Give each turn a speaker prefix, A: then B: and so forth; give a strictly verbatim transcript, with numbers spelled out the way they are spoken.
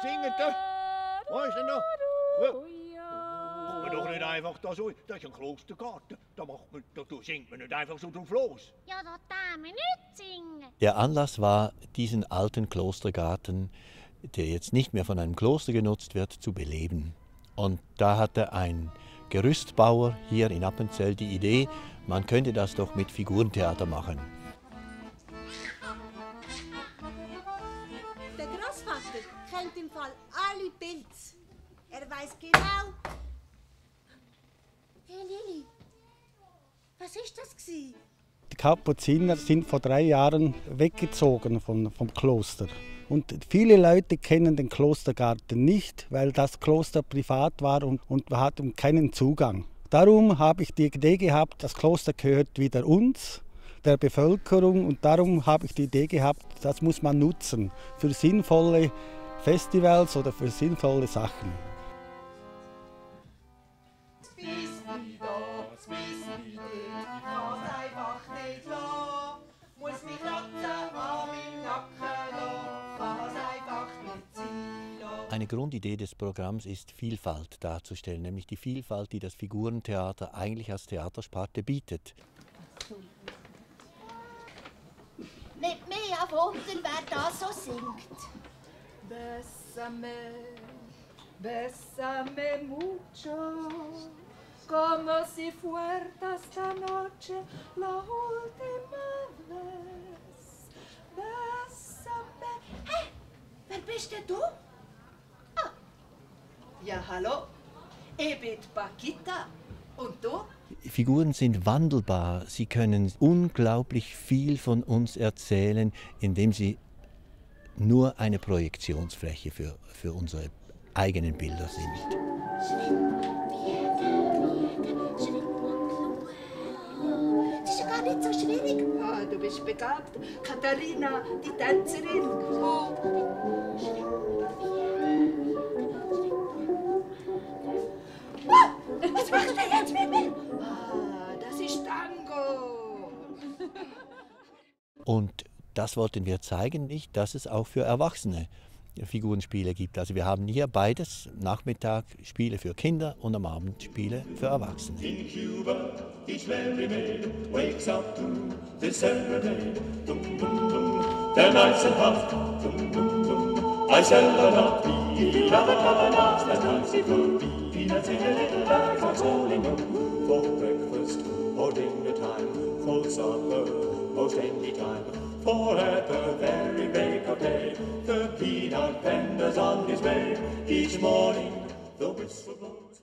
A: singen da. Wo ist er noch? Kommt man doch nicht einfach da so. Das ist ein Klostergarten. Da, macht man, da singt man nicht einfach so drauf los.
B: Ja, da darf man nicht singen.
C: Der Anlass war, diesen alten Klostergarten, der jetzt nicht mehr von einem Kloster genutzt wird, zu beleben. Und da hatte ein Gerüstbauer hier in Appenzell die Idee, man könnte das doch mit Figurentheater machen.
D: Der Großvater kennt im Fall alle Pilze. Er weiß genau. Hey Lili, was ist das gsi?
E: Die Kapuziner sind vor drei Jahren weggezogen von, vom Kloster. Und viele Leute kennen den Klostergarten nicht, weil das Kloster privat war und, und wir hatten keinen Zugang. Darum habe ich die Idee gehabt, das Kloster gehört wieder uns, der Bevölkerung. Und darum habe ich die Idee gehabt, das muss man nutzen für sinnvolle Festivals oder für sinnvolle Sachen.
C: Eine Grundidee des Programms ist, Vielfalt darzustellen, nämlich die Vielfalt, die das Figurentheater eigentlich als Theatersparte bietet.
D: Nicht mehr wundern, wer da so singt.
F: Bésame, bésame mucho, como si fuera esta noche la última vez. Bésame.
D: Hey, wer bist denn du?
F: Ja, hallo, ich bin Paquita. Und du?
C: Figuren sind wandelbar, sie können unglaublich viel von uns erzählen, indem sie nur eine Projektionsfläche für, für unsere eigenen Bilder sind.
D: Das ist ja gar nicht so schwierig.
F: Ah, du bist begabt. Katharina, die Tänzerin. Oh.
D: Was machst du jetzt mit mir?
F: Ah, das ist Tango.
C: Und das wollten wir zeigen, nicht, dass es auch für Erwachsene Figurenspiele gibt. Also wir haben hier beides, Nachmittag Spiele für Kinder und am Abend Spiele für Erwachsene.
G: In Cuba, each merry maid wakes up to this serenade. Dum, dum, dum. The nights are hot. Dum, dum, dum. I shall not be another last as nice it will be. Peanuts in a little bag of rolling on for breakfast or dinner time, for supper, most any time. For at the very break of day, the peanut vendor's on his way. Each morning the whistle blows.